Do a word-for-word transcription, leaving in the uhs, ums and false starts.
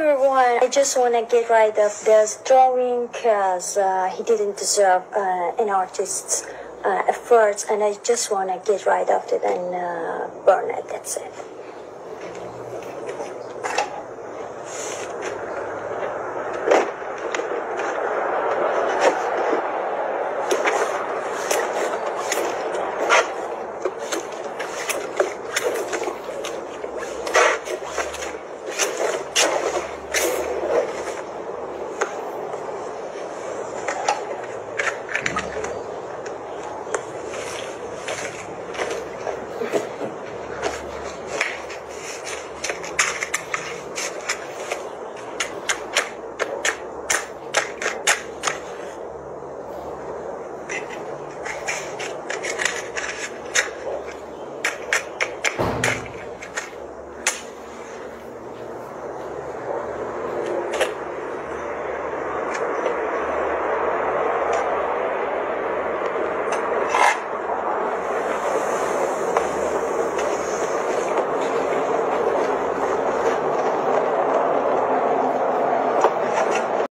everyone. I just want to get rid of this drawing because uh, he didn't deserve uh, an artist's uh, efforts, and I just want to get rid of it and uh, burn it. That's it.